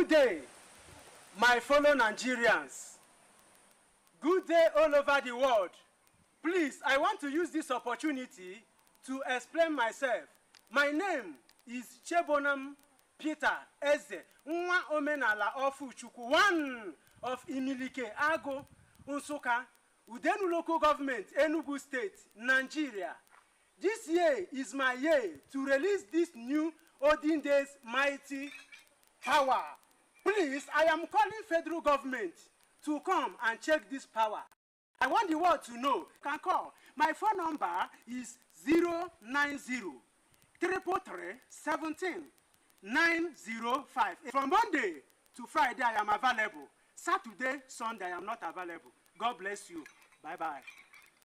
Good day, my fellow Nigerians. Good day all over the world. Please, I want to use this opportunity to explain myself. My name is Chebonam Peter Eze, Nwa Omenala Ofuchukwu, one of Imilike Ago, Nsukka, Udenu Local Government, Enugu State, Nigeria. This year is my year to release this new olden days mighty power. Please, I am calling federal government to come and check this power. I want the world to know. You can call. My phone number is 090-333-17-905. From Monday to Friday, I am available. Saturday, Sunday, I am not available. God bless you. Bye-bye.